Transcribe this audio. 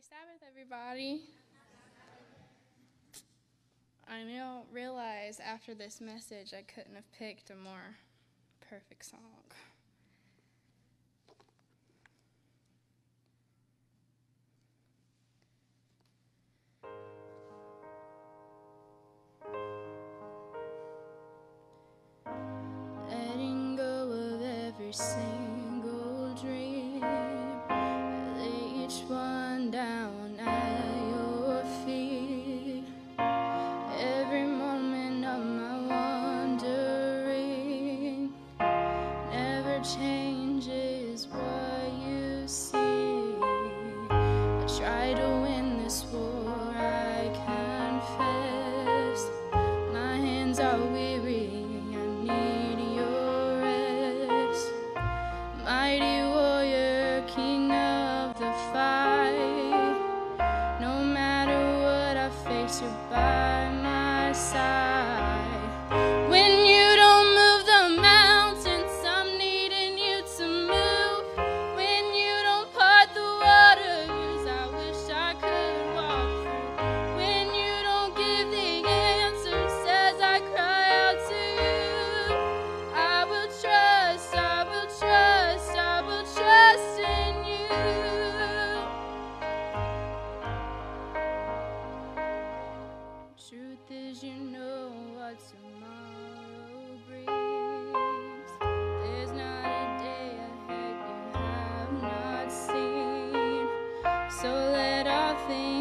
Sabbath, everybody. I don't realize after this message I couldn't have picked a more perfect song. Letting go of every single dream, I lay each one down at your feet. Every moment of my wandering never changes what you see. I try to win this war, I confess. My hands are weary, I need your rest. Mighty warrior, king of the fight. No matter what I face, you're by my side. When you don't move the mountains, I'm needing you to move. When you don't part the waters, I wish I could walk through. When you don't give the answers as I cry out to you, I will trust, I will trust, I will trust in you. Truth is, you know what tomorrow brings. There's not a day ahead you have not seen. So let all things